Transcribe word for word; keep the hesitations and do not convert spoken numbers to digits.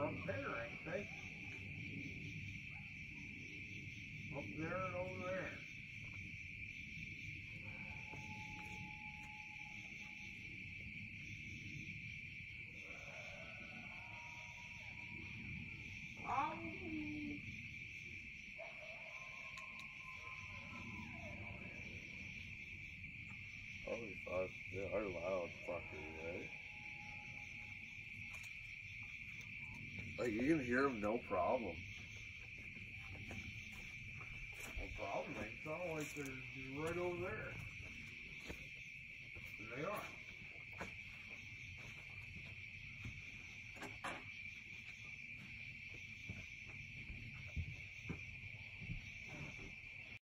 up there, ain't they? Up there and over there. Oh. Probably thought they are loud fuckers, right? Like you can hear them no problem. No problem, they sound like they're right over there. And they are.